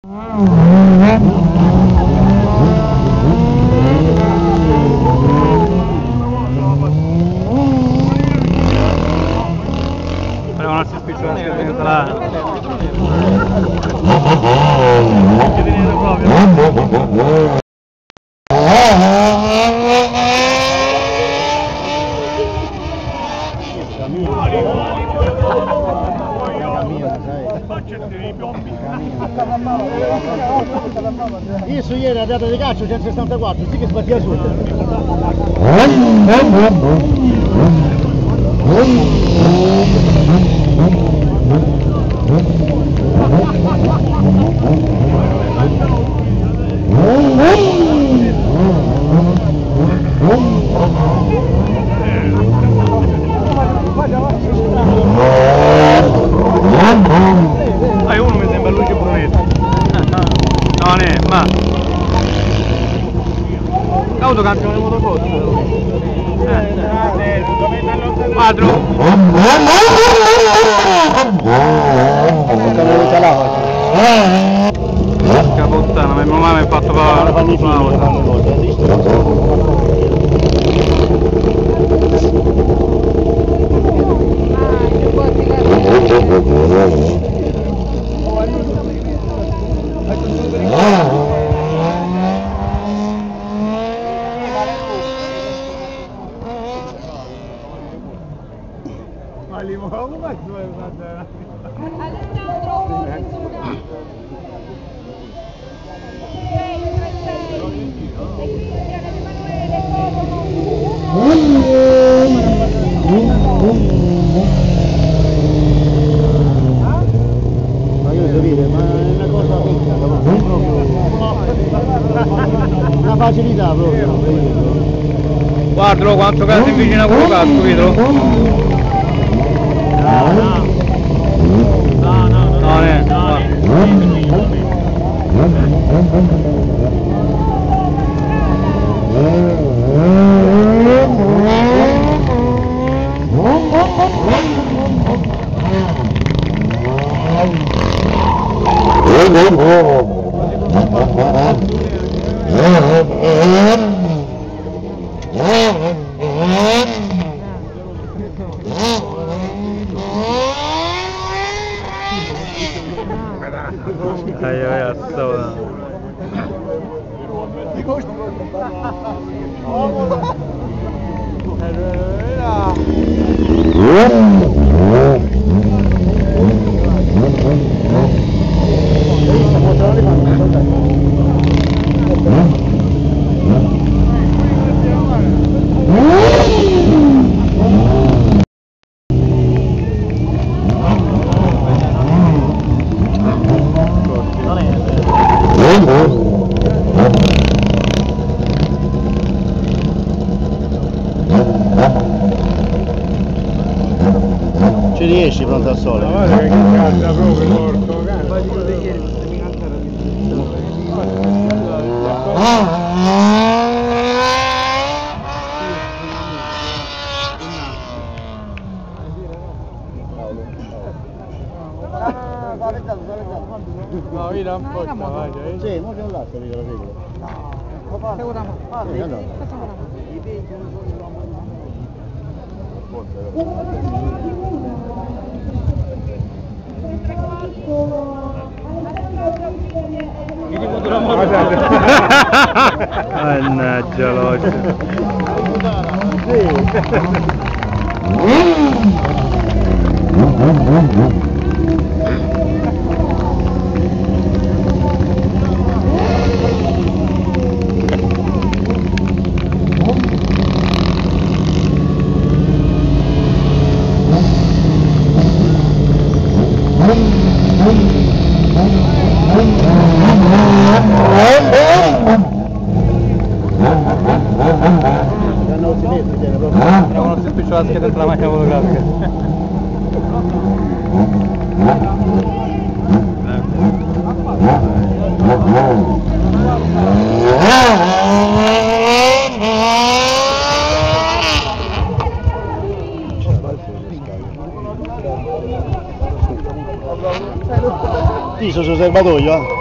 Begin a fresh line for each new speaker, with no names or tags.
Però non si spiccia tutta la...
Io su ieri la data di calcio 164, sì che sbattia su.
Uno mi sembra Luigi Brunetti. No, ne, ma l'auto campione motocross. 4. Porca puttana, mia mamma mi ha fatto la
Ma io devo dire, ma è una cosa piccola, una facilità proprio.
Guardalo quanto cazzo in vicino a quello cazzo, vedo? No, ne,
Ci riesci pronto al sole?
Guarda che canta proprio morto, no, io un po' vai.
Sì, ma che l'altro dico la regola.
Mannaggia l'occhio. Però non si spiccia la scheda dentro la macchina fotografica.
Sì, sono sul serbatoio,